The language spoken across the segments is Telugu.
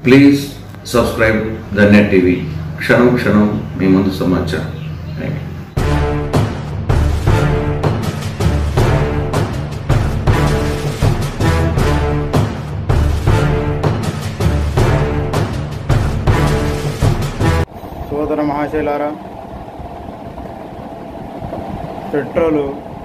Please subscribe the net TV. క్షణం క్షణం మీ ముందు సమాచారం. Thank you. సోదర మహాశైలారా, పెట్రోలు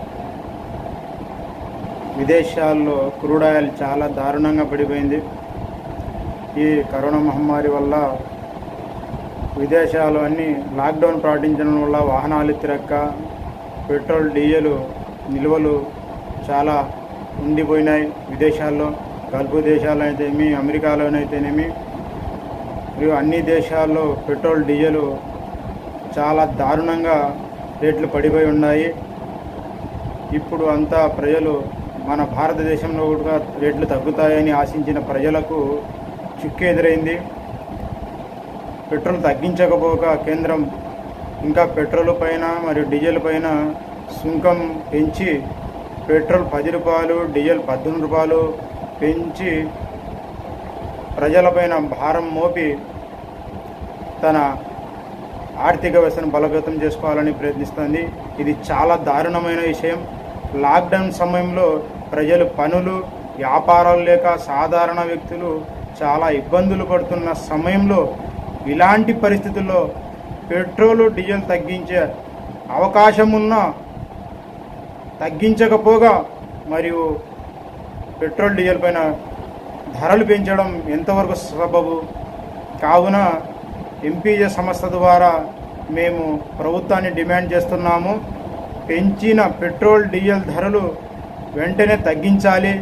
విదేశాల్లో క్రూడ్ ఆయిల్ చాలా దారుణంగా పడిపోయింది. ఈ కరోనా మహమ్మారి వల్ల విదేశాలు అన్నీ లాక్డౌన్ ప్రకటించడం వల్ల వాహనాలు తిరక్క పెట్రోల్ డీజిల్ నిల్వలు చాలా ఉండిపోయినాయి. విదేశాల్లో గల్ఫ్ దేశాల్లో అయితేనేమి, అమెరికాలోనైతేనేమి మరియు అన్ని దేశాల్లో పెట్రోల్ డీజిల్ చాలా దారుణంగా రేట్లు పడిపోయి ఉన్నాయి. ఇప్పుడు అంతా ప్రజలు మన భారతదేశంలో కూడా రేట్లు తగ్గుతాయని ఆశించిన ప్రజలకు చిక్కు ఎదురైంది. పెట్రోల్ తగ్గించకపోగా కేంద్రం ఇంకా పెట్రోల్ పైన మరియు డీజిల్ పైన సుంకం పెంచి పెట్రోల్ 10 రూపాయలు, డీజిల్ 18 రూపాయలు పెంచి ప్రజలపైన భారం మోపి తన ఆర్థిక వ్యవస్థను బలోపేతం చేసుకోవాలని ప్రయత్నిస్తుంది. ఇది చాలా దారుణమైన విషయం. లాక్డౌన్ సమయంలో ప్రజలు పనులు, వ్యాపారాలు లేక సాధారణ వ్యక్తులు చాలా ఇబ్బందులు పడుతున్న సమయంలో ఇలాంటి పరిస్థితుల్లో పెట్రోలు, డీజిల్ తగ్గించే అవకాశం ఉన్నా తగ్గించకపోగా మరియు పెట్రోల్, డీజిల్ పైన ధరలు పెంచడం ఎంతవరకు సబబు? కావున ఎంపీజే సంస్థ ద్వారా మేము ప్రభుత్వాన్ని డిమాండ్ చేస్తున్నాము. పెంచిన పెట్రోల్, డీజిల్ ధరలు వెంటనే తగ్గించాలి.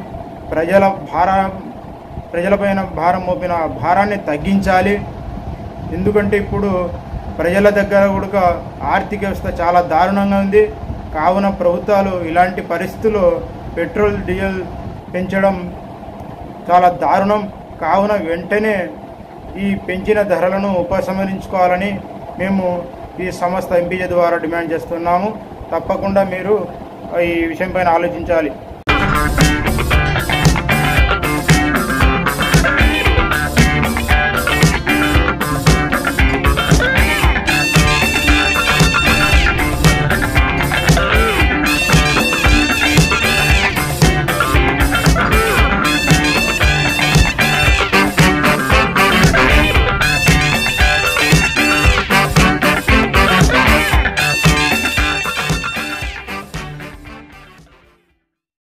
ప్రజలపైన భారం మోపిన భారాన్ని తగ్గించాలి. ఎందుకంటే ఇప్పుడు ప్రజల దగ్గర కూడా ఆర్థిక వ్యవస్థ చాలా దారుణంగా ఉంది. కావున ప్రభుత్వాలు ఇలాంటి పరిస్థితుల్లో పెట్రోల్, డీజిల్ పెంచడం చాలా దారుణం. కావున వెంటనే ఈ పెంచిన ధరలను ఉపసంహరించుకోవాలని మేము ఈ సంస్థ ఎంపీజే ద్వారా డిమాండ్ చేస్తున్నాము. తప్పకుండా మీరు ఈ విషయం పైన ఆలోచించాలి.